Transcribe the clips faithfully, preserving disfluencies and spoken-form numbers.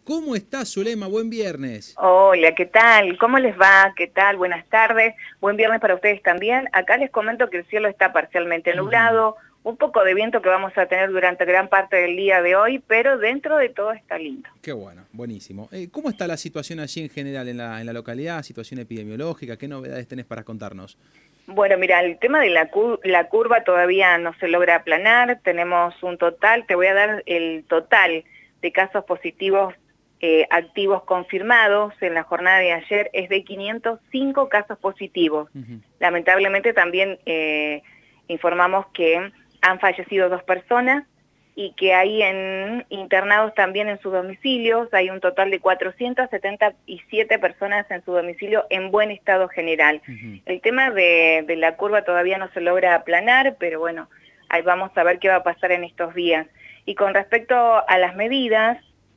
¿Cómo está, Zulema? Buen viernes. Hola, ¿qué tal? ¿Cómo les va? ¿Qué tal? Buenas tardes. Buen viernes para ustedes también. Acá les comento que el cielo está parcialmente nublado, uh-huh. un poco de viento que vamos a tener durante gran parte del día de hoy, pero dentro de todo está lindo. Qué bueno, buenísimo. Eh, ¿Cómo está la situación allí en general en la, en la localidad? ¿Situación epidemiológica? ¿Qué novedades tenés para contarnos? Bueno, mira, el tema de la, cur la curva todavía no se logra aplanar. Tenemos un total, te voy a dar el total de casos positivos eh, activos confirmados en la jornada de ayer, es de quinientos cinco casos positivos. Uh-huh. Lamentablemente también eh, informamos que han fallecido dos personas y que hay en, internados también en sus domicilios. Hay un total de cuatrocientas setenta y siete personas en su domicilio en buen estado general. Uh-huh. El tema de, de la curva todavía no se logra aplanar, pero bueno, ahí vamos a ver qué va a pasar en estos días. Y con respecto a las medidas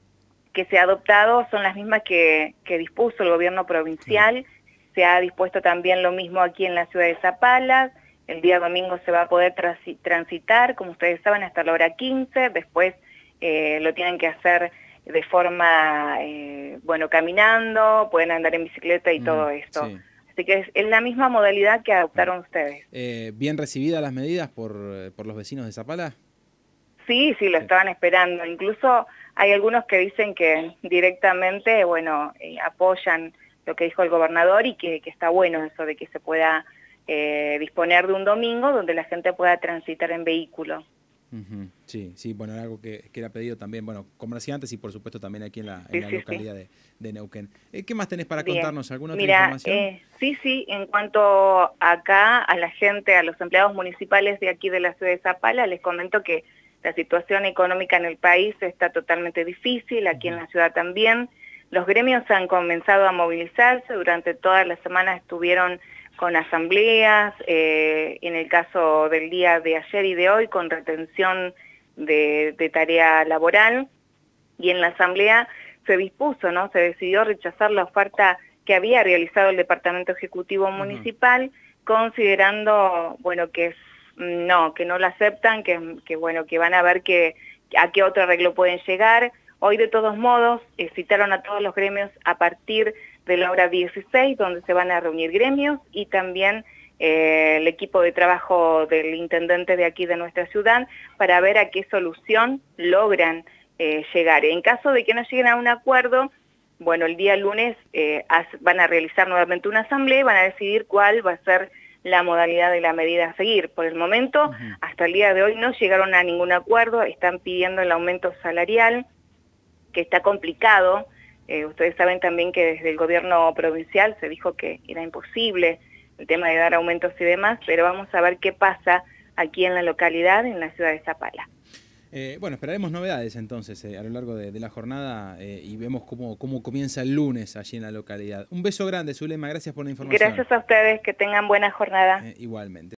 que se ha adoptado, son las mismas que, que dispuso el gobierno provincial. Uh-huh. Se ha dispuesto también lo mismo aquí en la ciudad de Zapala. El día domingo se va a poder transitar, como ustedes saben, hasta la hora quince, después eh, lo tienen que hacer de forma, eh, bueno, caminando, pueden andar en bicicleta y mm, todo esto. Sí. Así que es, es la misma modalidad que adoptaron ustedes. Eh, ¿Bien recibidas las medidas por, por los vecinos de Zapala? Sí, sí, lo sí. estaban esperando. Incluso hay algunos que dicen que directamente, bueno, eh, apoyan lo que dijo el gobernador y que, que está bueno eso de que se pueda Eh, disponer de un domingo donde la gente pueda transitar en vehículo. Uh-huh. Sí, sí, bueno, era algo que, que era pedido también, bueno, comerciantes y por supuesto también aquí en la, sí, en la sí, localidad sí. de, de Neuquén. Eh, ¿Qué más tenés para Bien. contarnos? ¿Alguna otra Mira, información? Eh, sí, sí, en cuanto acá a la gente, a los empleados municipales de aquí de la ciudad de Zapala, les comento que la situación económica en el país está totalmente difícil, aquí uh-huh. en la ciudad también. Los gremios han comenzado a movilizarse, durante toda la semana estuvieron con asambleas, eh, en el caso del día de ayer y de hoy, con retención de, de tarea laboral, y en la asamblea se dispuso, ¿no? Se decidió rechazar la oferta que había realizado el Departamento Ejecutivo Municipal, uh-huh. considerando, bueno, que es, no, que no la aceptan, que, que bueno, que van a ver que, a qué otro arreglo pueden llegar. Hoy, de todos modos, eh, citaron a todos los gremios a partir de la hora dieciséis, donde se van a reunir gremios, y también eh, el equipo de trabajo del intendente de aquí de nuestra ciudad, para ver a qué solución logran eh, llegar. En caso de que no lleguen a un acuerdo, bueno, el día lunes eh, van a realizar nuevamente una asamblea y van a decidir cuál va a ser la modalidad de la medida a seguir. Por el momento, uh-huh. hasta el día de hoy no llegaron a ningún acuerdo, están pidiendo el aumento salarial, que está complicado. Eh, ustedes saben también que desde el gobierno provincial se dijo que era imposible el tema de dar aumentos y demás, pero vamos a ver qué pasa aquí en la localidad, en la ciudad de Zapala. Eh, bueno, esperaremos novedades entonces eh, a lo largo de, de la jornada eh, y vemos cómo, cómo comienza el lunes allí en la localidad. Un beso grande, Zulema, gracias por la información. Gracias a ustedes, que tengan buena jornada. Eh, igualmente.